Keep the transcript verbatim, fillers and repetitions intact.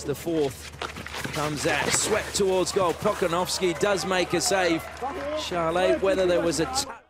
as the fourth comes out, swept towards goal. Pokanovski does make a save. Charlet, whether there was a touch.